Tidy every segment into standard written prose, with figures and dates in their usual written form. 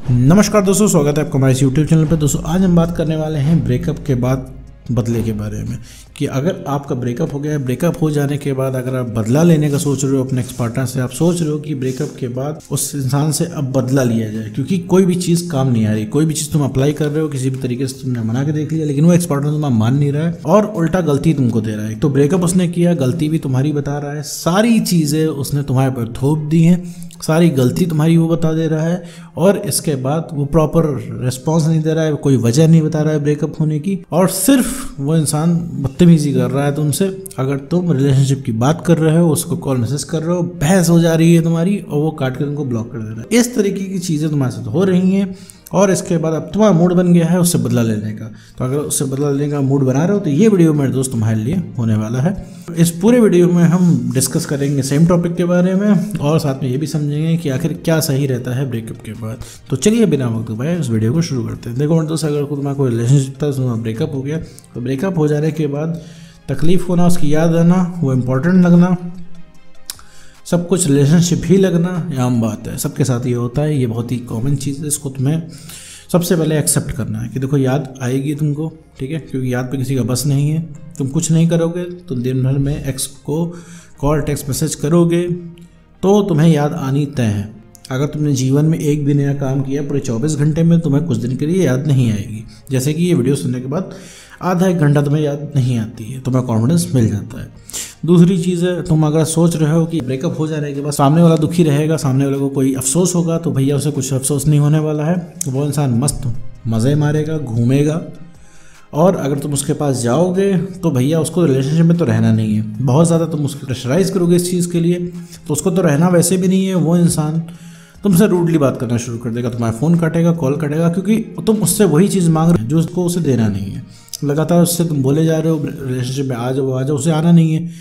नमस्कार दोस्तों, स्वागत है आपका हमारे यूट्यूब चैनल पर। दोस्तों आज हम बात करने वाले हैं ब्रेकअप के बाद बदले के बारे में कि अगर आपका ब्रेकअप हो गया है, ब्रेकअप हो जाने के बाद अगर आप बदला लेने का सोच रहे हो अपने एक्स पार्टनर से, आप सोच रहे हो कि ब्रेकअप के बाद उस इंसान से अब बदला लिया जाए, क्योंकि कोई भी चीज़ काम नहीं आ रही, कोई भी चीज़ तुम अप्लाई कर रहे हो, किसी भी तरीके से तुमने मना के देख लिया, लेकिन वो एक्स पार्टनर तुम्हारा मान नहीं रहा है और उल्टा गलती तुमको दे रहा है। तो ब्रेकअप उसने किया, गलती भी तुम्हारी बता रहा है, सारी चीज़ें उसने तुम्हारे पर थोप दी हैं, सारी गलती तुम्हारी वो बता दे रहा है और इसके बाद वो प्रॉपर रिस्पॉन्स नहीं दे रहा है, कोई वजह नहीं बता रहा है ब्रेकअप होने की, और सिर्फ वो इंसान बदतमीजी कर रहा है तुमसे। अगर तुम रिलेशनशिप की बात कर रहे हो, उसको कॉल मैसेज कर रहे हो, बहस हो जा रही है तुम्हारी और वो काट कर तुमको ब्लॉक कर दे रहा है। इस तरीके की चीज़ें तुम्हारे साथ हो रही हैं और इसके बाद अब तुम्हारा मूड बन गया है उससे बदला लेने का। तो अगर उससे बदला लेने का मूड बना रहे हो तो ये वीडियो मेरे दोस्त तुम्हारे लिए होने वाला है। इस पूरे वीडियो में हम डिस्कस करेंगे सेम टॉपिक के बारे में और साथ में ये भी समझेंगे कि आखिर क्या सही रहता है ब्रेकअप के बाद। तो चलिए बिना वक्त गवाए इस वीडियो को शुरू करते हैं। देखो मेरे दोस्त, अगर तुम्हारा कोई रिलेशनशिप था, तुम्हारा ब्रेकअप हो गया, तो ब्रेकअप हो जाने के बाद तकलीफ होना, उसकी याद आना, वो इम्पोर्टेंट लगना, सब कुछ रिलेशनशिप ही लगना, ये आम बात है, सबके साथ ये होता है, ये बहुत ही कॉमन चीज़ है। इसको तुम्हें सबसे पहले एक्सेप्ट करना है कि देखो याद आएगी तुमको, ठीक है, क्योंकि याद पे किसी का बस नहीं है। तुम कुछ नहीं करोगे, तुम दिन भर में एक्स को कॉल टेक्स्ट मैसेज करोगे तो तुम्हें याद आनी तय है। अगर तुमने जीवन में एक भी नया काम किया पूरे 24 घंटे में, तुम्हें कुछ दिन के लिए याद नहीं आएगी। जैसे कि ये वीडियो सुनने के बाद आधा एक घंटा तुम्हें याद नहीं आती है, तुम्हें कॉन्फिडेंस मिल जाता है। दूसरी चीज़ है, तुम अगर सोच रहे हो कि ब्रेकअप हो जाने के बाद सामने वाला दुखी रहेगा, सामने वाले को कोई अफसोस होगा, तो भैया उसे कुछ अफसोस नहीं होने वाला है। वो इंसान मस्त मज़े मारेगा, घूमेगा, और अगर तुम उसके पास जाओगे तो भैया उसको रिलेशनशिप में तो रहना नहीं है। बहुत ज़्यादा तुम उसको प्रेशराइज़ करोगे इस चीज़ के लिए तो उसको तो रहना वैसे भी नहीं है। वो इंसान तुमसे रूडली बात करना शुरू कर देगा, तुम्हारा फ़ोन काटेगा, कॉल काटेगा, क्योंकि तुम उससे वही चीज़ मांग रहे हो जो उसको उसे देना नहीं है। लगातार उससे तुम बोले जा रहे हो रिलेशनशिप में आ जाओ, उसे आना नहीं है।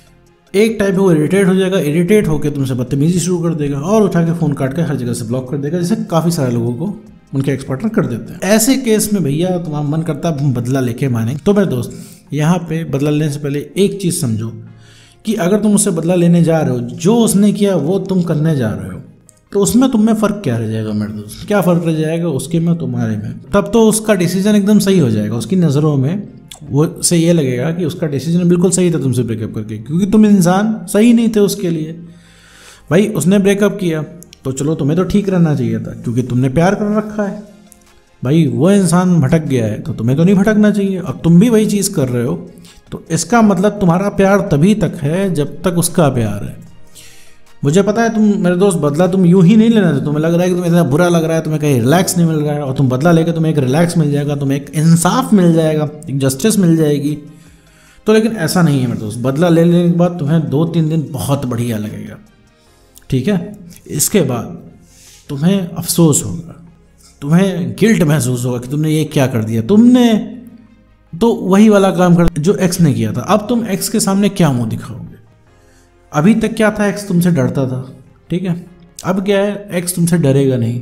एक टाइम पे वो इरिटेट हो जाएगा, इरिटेट होकर तुमसे बदतमीजी शुरू कर देगा और उठा के फ़ोन काट के हर जगह से ब्लॉक कर देगा, जैसे काफ़ी सारे लोगों को उनके एक्स पार्टनर कर देते हैं। ऐसे केस में भैया तुम्हारा मन करता है बदला लेके माने। तो मेरे दोस्त, यहाँ पे बदला लेने से पहले एक चीज़ समझो कि अगर तुम उससे बदला लेने जा रहे हो, जो उसने किया वो तुम करने जा रहे हो, तो उसमें तुम में फ़र्क क्या रह जाएगा मेरे दोस्त? क्या फ़र्क रह जाएगा उसके में तुम्हारे में? तब तो उसका डिसीजन एकदम सही हो जाएगा। उसकी नज़रों में वो से ये लगेगा कि उसका डिसीजन बिल्कुल सही था तुमसे ब्रेकअप करके, क्योंकि तुम इंसान सही नहीं थे उसके लिए। भाई उसने ब्रेकअप किया तो चलो तुम्हें तो ठीक रहना चाहिए था, क्योंकि तुमने प्यार कर रखा है। भाई वो इंसान भटक गया है तो तुम्हें तो नहीं भटकना चाहिए। अब तुम भी वही चीज़ कर रहे हो, तो इसका मतलब तुम्हारा प्यार तभी तक है जब तक उसका प्यार है। मुझे पता है तुम मेरे दोस्त बदला तुम यूं ही नहीं लेना था। तुम्हें लग रहा है कि तुम्हें इतना बुरा लग रहा है, तुम्हें कहीं रिलैक्स नहीं मिल रहा है, और तुम बदला लेकर तुम्हें एक रिलैक्स मिल जाएगा, तुम्हें एक इंसाफ मिल जाएगा, एक जस्टिस मिल जाएगी। तो लेकिन ऐसा नहीं है मेरे दोस्त। बदला ले लेने के बाद तुम्हें 2-3 दिन बहुत बढ़िया लगेगा, ठीक है। इसके बाद तुम्हें अफसोस होगा, तुम्हें गिल्ट महसूस होगा कि तुमने ये क्या कर दिया। तुमने तो वही वाला काम कर जो एक्स ने किया था। अब तुम एक्स के सामने क्या मुंह दिखाओगे? अभी तक क्या था, एक्स तुमसे डरता था, ठीक है। अब क्या है, एक्स तुमसे डरेगा नहीं।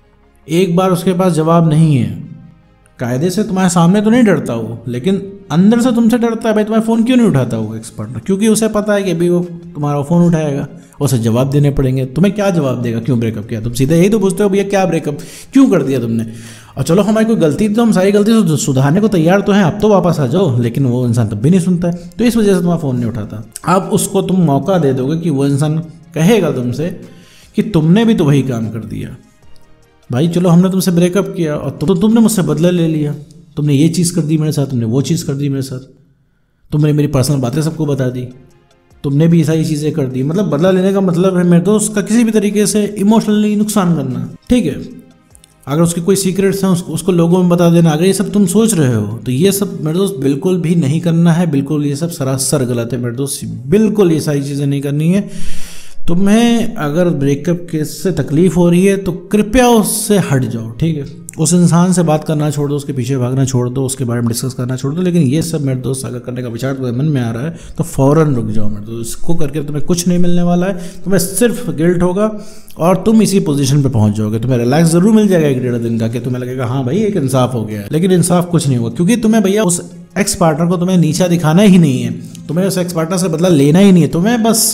एक बार उसके पास जवाब नहीं है, कायदे से तुम्हारे सामने तो नहीं डरता वो, लेकिन अंदर से तुमसे डरता है। भाई तुम्हारा फ़ोन क्यों नहीं उठाता वो एक्स पार्टनर? क्योंकि उसे पता है कि अभी वो तुम्हारा फ़ोन उठाएगा, उसे जवाब देने पड़ेंगे। तुम्हें क्या जवाब देगा क्यों ब्रेकअप किया? तुम सीधे यही तो पूछते हो, भैया क्या ब्रेकअप क्यों कर दिया तुमने? और चलो हमारी कोई गलती तो हम सारी गलती सुधारने को तैयार तो हैं, अब तो वापस आ जाओ, लेकिन वो इंसान तब भी नहीं सुनता है। तो इस वजह से तुम्हारा फ़ोन नहीं उठाता। अब उसको तुम मौका दे दोगे कि वो इंसान कहेगा तुमसे कि तुमने भी तो वही काम कर दिया। भाई चलो हमने तुमसे ब्रेकअप किया और तुमने मुझसे बदला ले लिया, तुमने ये चीज़ कर दी मेरे साथ, तुमने वो चीज़ कर दी मेरे साथ, तुमने मेरी पर्सनल बातें सबको बता दी, तुमने भी सारी चीज़ें कर दी। मतलब बदला लेने का मतलब है मेरे दोस्त उसका किसी भी तरीके से इमोशनली नुकसान करना, ठीक है। अगर उसके कोई सीक्रेट्स हैं उसको लोगों में बता देना। अगर ये सब तुम सोच रहे हो तो ये सब मेरे दोस्त बिल्कुल भी नहीं करना है। बिल्कुल ये सब सरासर गलत है मेरे दोस्त, बिल्कुल ये सारी चीज़ें नहीं करनी है। तुम्हें अगर ब्रेकअप के से तकलीफ़ हो रही है तो कृपया उससे हट जाओ, ठीक है। उस इंसान से बात करना छोड़ दो, उसके पीछे भागना छोड़ दो, उसके बारे में डिस्कस करना छोड़ दो। लेकिन ये सब मेरे दोस्त अगर करने का विचार तुम्हारे मन में आ रहा है तो फ़ौरन रुक जाओ मेरे दोस्त। इसको करके तुम्हें कुछ नहीं मिलने वाला है, तुम्हें सिर्फ गिल्ट होगा और तुम इसी पोजीशन पे पहुंच जाओगे। तुम्हें रिलैक्स जरूर मिल जाएगा 1-1.5 दिन का, कि तुम्हें लगेगा हाँ भाई एक इंसाफ हो गया है, लेकिन इंसाफ कुछ नहीं होगा, क्योंकि तुम्हें भैया उस एक्स पार्टनर को तुम्हें नीचा दिखाना ही नहीं है, तुम्हें उस एक्स पार्टनर से बदला लेना ही नहीं है। तुम्हें बस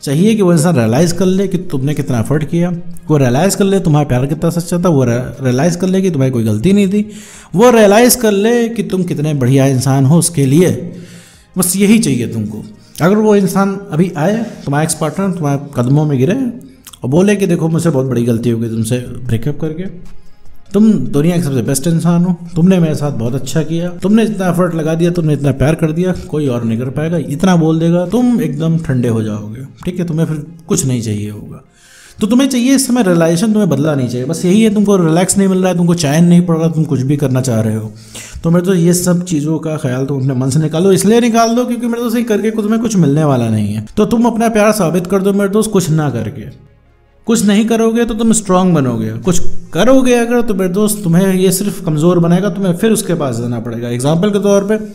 चाहिए कि वो इंसान रियलाइज़ कर ले कि तुमने कितना एफर्ट किया, वो रियलाइज़ कर ले तुम्हारा प्यार कितना सच्चा था, वो रियलाइज़ कर ले कि तुम्हारी कोई गलती नहीं थी, वो रियलाइज़ कर ले कि तुम कितने बढ़िया इंसान हो। उसके लिए बस यही चाहिए तुमको। अगर वो इंसान अभी आए, तुम्हारा एक्स पार्टनर तुम्हारे कदमों में गिरे और बोले कि देखो मुझसे बहुत बड़ी गलती हो गई तुमसे ब्रेकअप करके, तुम दुनिया के सबसे बेस्ट इंसान हो, तुमने मेरे साथ बहुत अच्छा किया, तुमने इतना एफर्ट लगा दिया, तुमने इतना प्यार कर दिया, कोई और नहीं कर पाएगा, इतना बोल देगा, तुम एकदम ठंडे हो जाओगे। ठीक है, तुम्हें फिर कुछ नहीं चाहिए होगा। तो तुम्हें चाहिए इस समय रियलाइजेशन, तुम्हें बदला नहीं चाहिए, बस यही है। तुमको रिलैक्स नहीं मिल रहा है, तुमको चैन नहीं पड़ रहा, तुम कुछ भी करना चाह रहे हो, तो मेरे तो ये सब चीज़ों का ख्याल तुम अपने मन से निकालो। इसलिए निकाल दो क्योंकि मेरे तो सही करके तुम्हें कुछ मिलने वाला नहीं है। तो तुम अपना प्यार साबित कर दो मेरे दोस्त, कुछ ना करके। कुछ नहीं करोगे तो तुम स्ट्रांग बनोगे, कुछ करोगे अगर तो मेरे दोस्त तुम्हें ये सिर्फ कमज़ोर बनाएगा, तुम्हें फिर उसके पास जाना पड़ेगा। एग्जाम्पल के तौर पे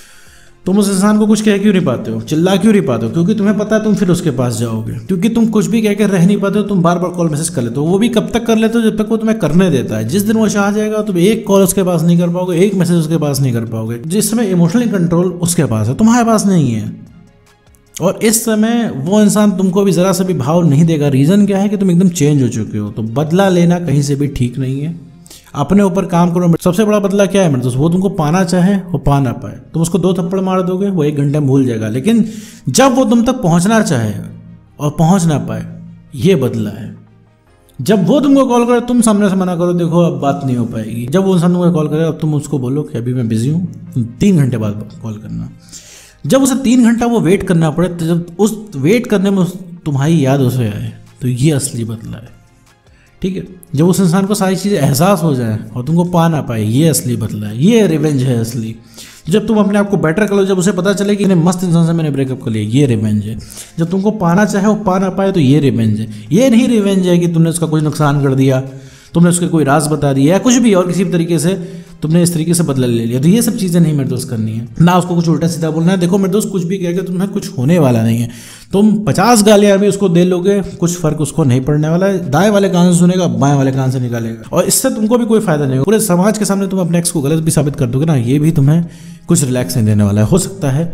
तुम उस इंसान को कुछ कह क्यों नहीं पाते हो, चिल्ला क्यों नहीं पाते हो? क्योंकि तुम्हें पता है तुम फिर उसके पास जाओगे। क्योंकि तुम कुछ भी कह के रह नहीं पाते हो, तुम बार बार कॉल मैसेज कर लेते हो। वो भी कब तक कर लेते हो, जब तक वो तुम्हें करने देता है। जिस दिन वो चाह जाएगा तुम एक कॉल उसके पास नहीं कर पाओगे, एक मैसेज उसके पास नहीं कर पाओगे। जिस समय इमोशनली कंट्रोल उसके पास है, तुम्हारे पास नहीं है। और इस समय वो इंसान तुमको भी ज़रा सा भी भाव नहीं देगा। रीज़न क्या है कि तुम एकदम चेंज हो चुके हो। तो बदला लेना कहीं से भी ठीक नहीं है, अपने ऊपर काम करो। सबसे बड़ा बदला क्या है मेरे दोस्त, वो तुमको पाना चाहे वो पा ना पाए। तुम उसको 2 थप्पड़ मार दोगे, वो 1 घंटे में भूल जाएगा। लेकिन जब वो तुम तक पहुंचना चाहे और पहुंच ना पाए, ये बदला है। जब वो तुमको कॉल करे, तुम सामने से मना करो, देखो अब बात नहीं हो पाएगी। जब वो इंसान तुमको कॉल करे, अब तुम उसको बोलो कि अभी मैं बिजी हूँ, 3 घंटे बाद कॉल करना। जब उसे 3 घंटा वो वेट करना पड़े, तो जब उस वेट करने में तुम्हारी याद उसे आए, तो ये असली बदला है। ठीक है, जब उस इंसान को सारी चीज़ें एहसास हो जाए और तुमको पा ना पाए, ये असली बदला है, ये रिवेंज है असली। जब तुम अपने आप को बेटर कर लो, जब उसे पता चले कि मस्त इंसान से मैंने ब्रेकअप कर लिया, ये रिवेंज है। जब तुमको पाना चाहे वो पा ना पाए, तो ये रिवेंज है। ये नहीं रिवेंज है कि तुमने उसका कुछ नुकसान कर दिया, तुमने उसके कोई राज बता दिया या कुछ भी और किसी भी तरीके से तुमने इस तरीके से बदला ले लिया। तो ये सब चीज़ें नहीं मेरे दोस्त करनी है, ना उसको कुछ उल्टा सीधा बोलना है। देखो मेरे दोस्त, कुछ भी कह के तुम्हें कुछ होने वाला नहीं है। तुम 50 गालियाँ भी उसको दे लोगे, कुछ फर्क उसको नहीं पड़ने वाला है। दाएं वाले कान से सुनेगा, बाएं वाले कान से निकालेगा, और इससे तुमको भी कोई फायदा नहीं होगा। पूरे समाज के सामने तुम अपने एक्स को गलत भी साबित कर दोगे ना, ये भी तुम्हें कुछ रिलैक्स नहीं देने वाला है। हो सकता है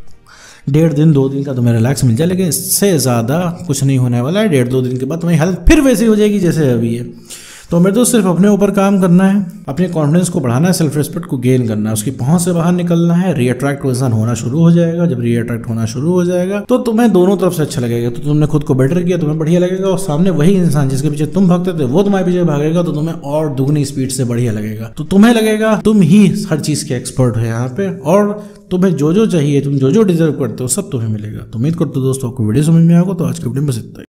1.5 दिन 2 दिन का तुम्हें रिलैक्स मिल जाए, लेकिन इससे ज़्यादा कुछ नहीं होने वाला है। 1.5-2 दिन के बाद तुम्हारी हालत फिर वैसी हो जाएगी जैसे अभी है। तो मेरे दोस्त, सिर्फ अपने ऊपर काम करना है, अपने कॉन्फिडेंस को बढ़ाना है, सेल्फ रिस्पेक्ट को गेन करना है, उसकी पहुंच से बाहर निकलना है। रीअट्रैक्ट इंसान होना शुरू हो जाएगा। जब रीअट्रैक्ट होना शुरू हो जाएगा तो तुम्हें दोनों तरफ से अच्छा लगेगा। तो तुमने खुद को बेटर किया, तुम्हें बढ़िया लगेगा, और सामने वही इंसान जिसके पीछे तुम भागते थे वो तुम्हारे पीछे भागेगा, तो तुम्हें और दुगनी स्पीड से बढ़िया लगेगा। तो तुम्हें लगेगा तुम ही हर चीज़ के एक्सपर्ट हो यहाँ पे, और तुम्हें जो जो चाहिए, तुम जो जो डिजर्व करते हो, सब तुम्हें मिलेगा। तो उम्मीद करते हो दोस्तों आपको वीडियो समझ में आएगा। तो आज के वीडियो में बस इतना ही।